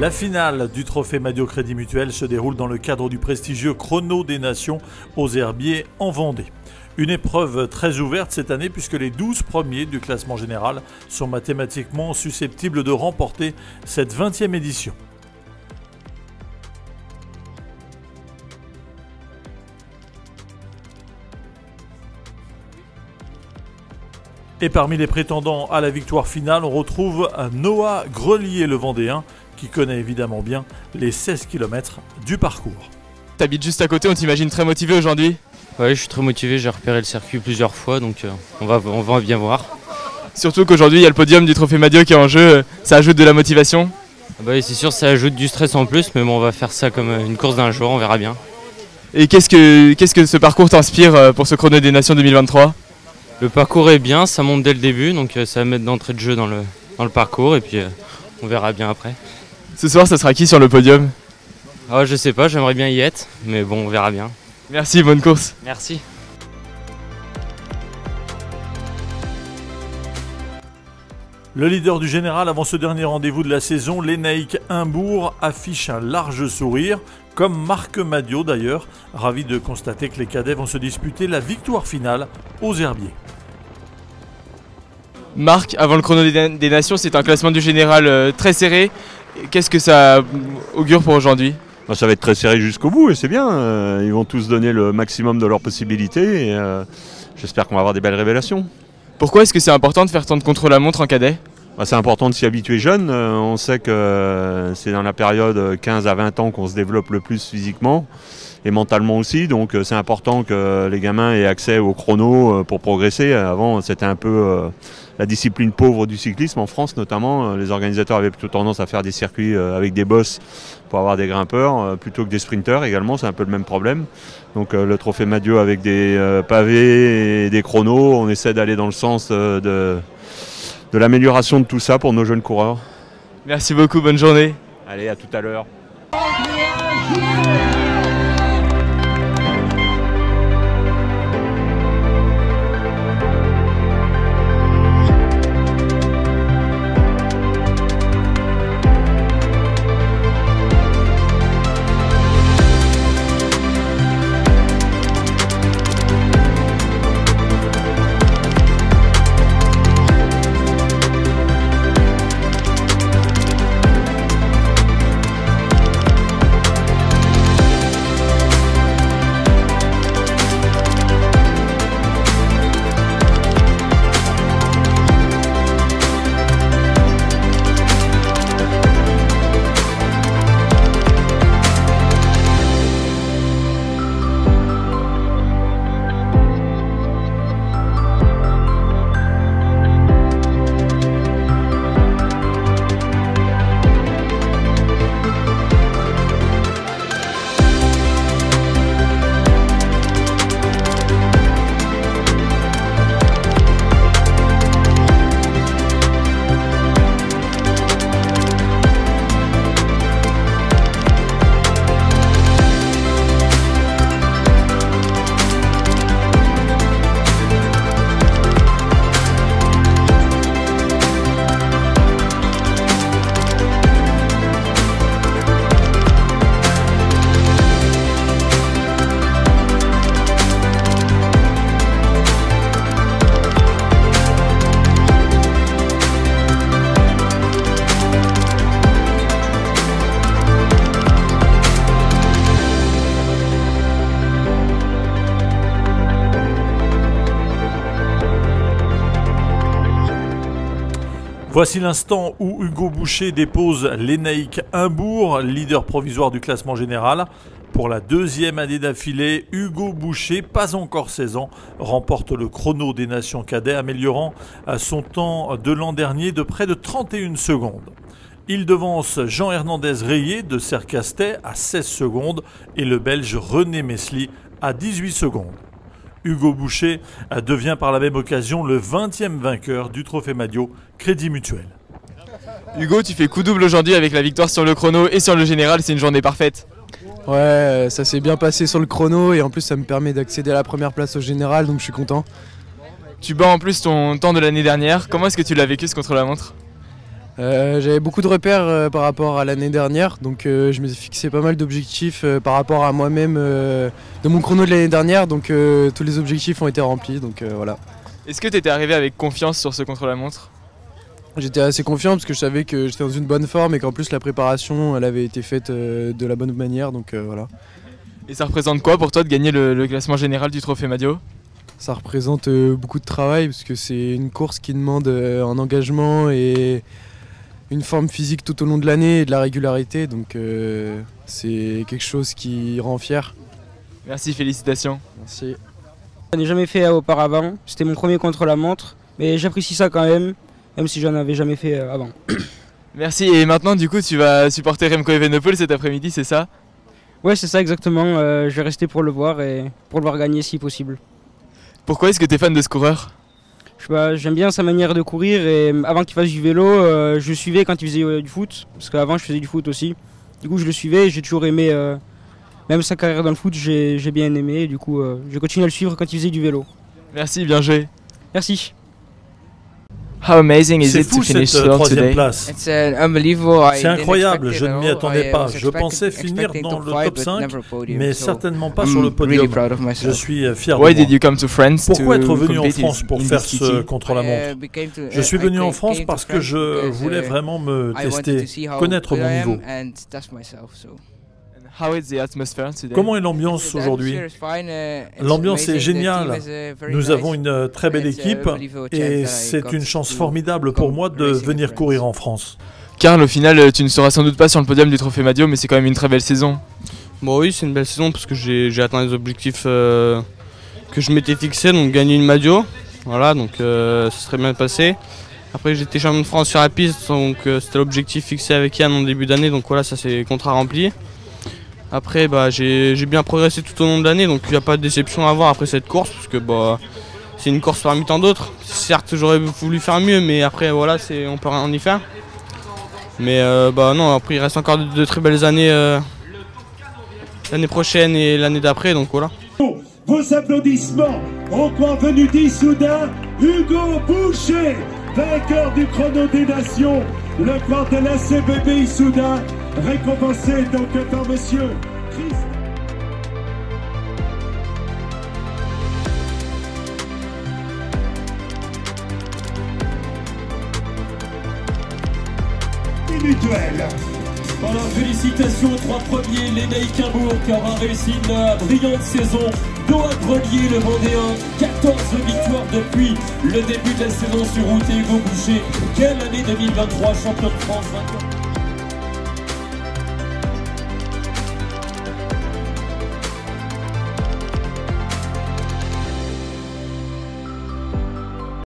La finale du trophée Madio Crédit Mutuel se déroule dans le cadre du prestigieux Chrono des Nations aux Herbiers en Vendée. Une épreuve très ouverte cette année puisque les 12 premiers du classement général sont mathématiquement susceptibles de remporter cette 20e édition. Et parmi les prétendants à la victoire finale, on retrouve Noah Grelier, le Vendéen, qui connaît évidemment bien les 16 km du parcours. T'habites juste à côté, on t'imagine très motivé aujourd'hui? Ouais, je suis très motivé, j'ai repéré le circuit plusieurs fois, donc on va bien voir. Surtout qu'aujourd'hui il y a le podium du trophée Madio qui est en jeu, ça ajoute de la motivation? Bah oui, c'est sûr, ça ajoute du stress en plus, mais bon, on va faire ça comme une course d'un jour, on verra bien. Et qu'est-ce que ce parcours t'inspire pour ce Chrono des Nations 2023? Le parcours est bien, ça monte dès le début, donc ça va mettre d'entrée de jeu dans le parcours, et puis on verra bien après. Ce soir, ça sera qui sur le podium? Ah, je sais pas, j'aimerais bien y être, mais bon, on verra bien. Merci, bonne course. Merci. Le leader du général avant ce dernier rendez-vous de la saison, l'Enaïc Humbourg, affiche un large sourire, comme Marc Madio d'ailleurs, ravi de constater que les cadets vont se disputer la victoire finale aux Herbiers. Marc, avant le Chrono des Nations, c'est un classement du général très serré. Qu'est-ce que ça augure pour aujourd'hui? Ça va être très serré jusqu'au bout et c'est bien. Ils vont tous donner le maximum de leurs possibilités et j'espère qu'on va avoir des belles révélations. Pourquoi est-ce que c'est important de faire tant de contre-la-montre en cadet? C'est important de s'y habituer jeune. On sait que c'est dans la période 15 à 20 ans qu'on se développe le plus physiquement et mentalement aussi. Donc c'est important que les gamins aient accès au chrono pour progresser. Avant, c'était un peu la discipline pauvre du cyclisme en France notamment. Les organisateurs avaient plutôt tendance à faire des circuits avec des bosses pour avoir des grimpeurs plutôt que des sprinteurs également. C'est un peu le même problème. Donc le trophée Madio avec des pavés et des chronos, on essaie d'aller dans le sens de l'amélioration de tout ça pour nos jeunes coureurs. Merci beaucoup, bonne journée. Allez, à tout à l'heure. Voici l'instant où Hugo Boucher dépose l'Enaïc Humbourg, leader provisoire du classement général. Pour la deuxième année d'affilée, Hugo Boucher, pas encore 16 ans, remporte le Chrono des Nations cadets, améliorant son temps de l'an dernier de près de 31 secondes. Il devance Jean Hernandez Rayé de Sercastet à 16 secondes et le Belge René Mesli à 18 secondes. Hugo Boucher devient par la même occasion le 20e vainqueur du trophée Madio Crédit Mutuel. Hugo, tu fais coup double aujourd'hui avec la victoire sur le chrono et sur le général, c'est une journée parfaite. Ouais, ça s'est bien passé sur le chrono et en plus ça me permet d'accéder à la première place au général, donc je suis content. Tu bats en plus ton temps de l'année dernière, comment est-ce que tu l'as vécu ce contre-la-montre? J'avais beaucoup de repères par rapport à l'année dernière, donc je me suis fixé pas mal d'objectifs par rapport à moi-même de mon chrono de l'année dernière, donc tous les objectifs ont été remplis, donc voilà. Est-ce que tu étais arrivé avec confiance sur ce contre-la-montre? J'étais assez confiant parce que je savais que j'étais dans une bonne forme et qu'en plus la préparation elle avait été faite de la bonne manière, donc voilà. Et ça représente quoi pour toi de gagner le classement général du Trophée Madio? Ça représente beaucoup de travail parce que c'est une course qui demande un engagement et une forme physique tout au long de l'année et de la régularité, donc c'est quelque chose qui rend fier. Merci, félicitations. Merci. Je n'ai jamais fait auparavant, c'était mon premier contre-la-montre, mais j'apprécie ça quand même si j'en avais jamais fait avant. Merci, et maintenant du coup tu vas supporter Remco Evenepoel cet après-midi, c'est ça? Ouais, c'est ça exactement, je vais rester pour le voir et pour le voir gagner si possible. Pourquoi est-ce que tu es fan de ce coureur? J'aime bien sa manière de courir et avant qu'il fasse du vélo, je le suivais quand il faisait du foot, parce qu'avant je faisais du foot aussi. Du coup je le suivais et j'ai toujours aimé, même sa carrière dans le foot j'ai bien aimé, et du coup je continue à le suivre quand il faisait du vélo. Merci, bien joué. Merci. How amazing is C'est it to fou finish cette third troisième today? place. C'est incroyable, je ne m'y attendais pas. Je pensais finir dans le top 5, mais certainement pas sur le podium. Je suis fier de Why moi. did you come to France Pourquoi to être venu en compete France pour in faire this ce city? contre-la-montre? Je suis venu en France parce que je voulais vraiment me tester, connaître mon niveau. How is the atmosphere today? Comment est l'ambiance aujourd'hui? L'ambiance est géniale. Nous avons une très belle équipe et c'est une chance formidable pour moi de venir courir en France. Karl, au final, tu ne seras sans doute pas sur le podium du Trophée Madio, mais c'est quand même une très belle saison. Bon oui, c'est une belle saison parce que j'ai atteint les objectifs que je m'étais fixé, donc gagner une Madio. Voilà, donc ça serait bien passé. Après j'étais champion de France sur la piste, donc c'était l'objectif fixé avec Yann en début d'année, donc voilà, ça c'est contrat rempli. Après j'ai bien progressé tout au long de l'année, donc il n'y a pas de déception à avoir après cette course, parce que c'est une course parmi tant d'autres. Certes j'aurais voulu faire mieux, mais après voilà, on peut rien y faire. Mais non, après il reste encore de très belles années l'année prochaine et l'année d'après, donc voilà. Vos applaudissements encore venus d'Issoudun, Hugo Boucher, vainqueur du chrono des nations, le corps de la CBB Issoudun, récompensé donc par monsieur Christ. Mutuel. Voilà, félicitations aux trois premiers, Lénaïque Imbourg qui aura réussi une brillante saison. Noah Grelier, le Vendéen, 14 victoires depuis le début de la saison sur route, et Hugo Boucher. Quelle année 2023, champion de France, vainqueur.